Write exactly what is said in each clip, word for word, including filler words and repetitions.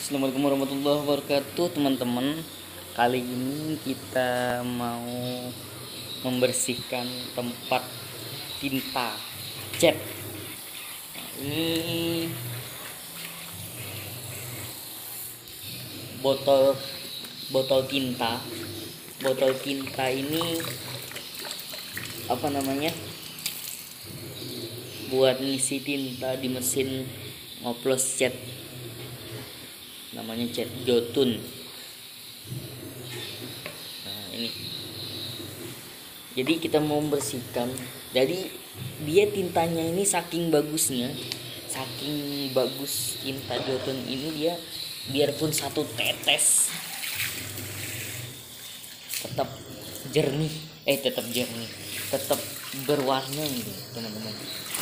Assalamualaikum warahmatullahi wabarakatuh, teman-teman. Kali ini kita mau membersihkan tempat tinta cat. Nah, ini botol botol tinta. Botol tinta ini apa namanya? Buat ngisi tinta di mesin ngoplos cat. Namanya cat Jotun. Nah, ini. Jadi kita mau membersihkan. Jadi dia tintanya ini saking bagusnya, saking bagus tinta Jotun ini, dia biarpun satu tetes tetap jernih, eh tetap jernih, tetap berwarna gitu, teman-teman.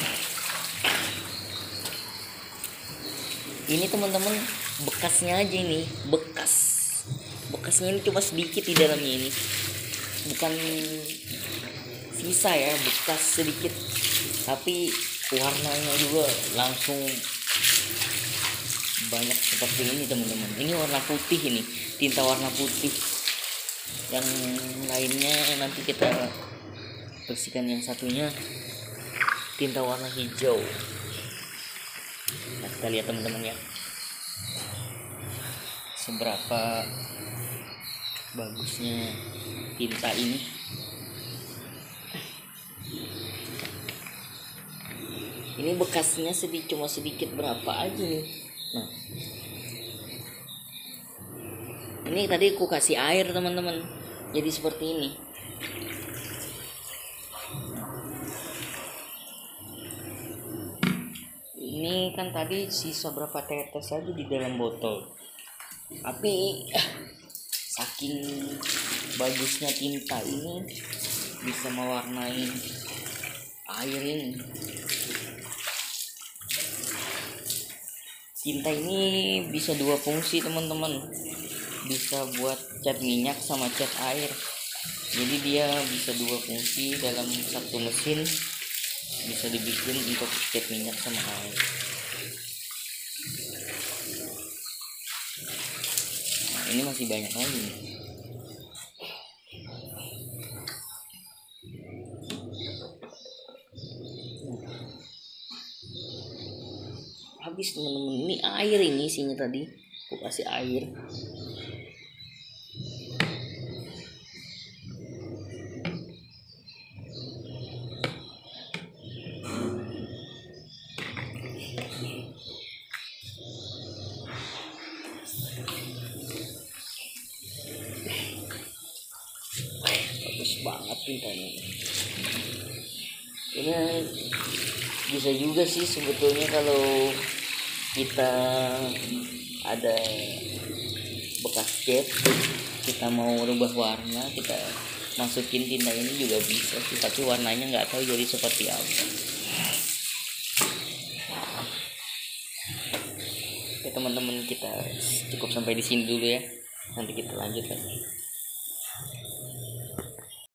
Ini teman-teman bekasnya aja, ini bekas bekasnya ini cuma sedikit di dalamnya, ini bukan sisa ya, bekas sedikit, tapi warnanya juga langsung banyak seperti ini, teman-teman. Ini warna putih, ini tinta warna putih. Yang lainnya nanti kita bersihkan. Yang satunya tinta warna hijau. Nah, kita lihat teman-teman ya, seberapa bagusnya tinta ini. Ini bekasnya sedikit, cuma sedikit berapa aja nih. Nah, ini tadi aku kasih air, teman-teman, jadi seperti ini. Ini kan tadi sisa berapa tetes aja di dalam botol, tapi eh, saking bagusnya tinta ini bisa mewarnai air ini. Tinta ini bisa dua fungsi, teman-teman. Bisa buat cat minyak sama cat air. Jadi dia bisa dua fungsi dalam satu mesin. Bisa dibikin untuk cat minyak sama air. Nah, ini masih banyak lagi nih. Habis, teman-teman. Ini air, ini isinya tadi aku kasih air. Bagus banget tintanya. Ini bisa juga sih sebetulnya kalau kita ada bekas cat, kita mau rubah warna, kita masukin tinta ini juga bisa sih, tapi warnanya nggak tahu jadi seperti apa. Oke teman-teman, kita cukup sampai di sini dulu ya, nanti kita lanjut lagi.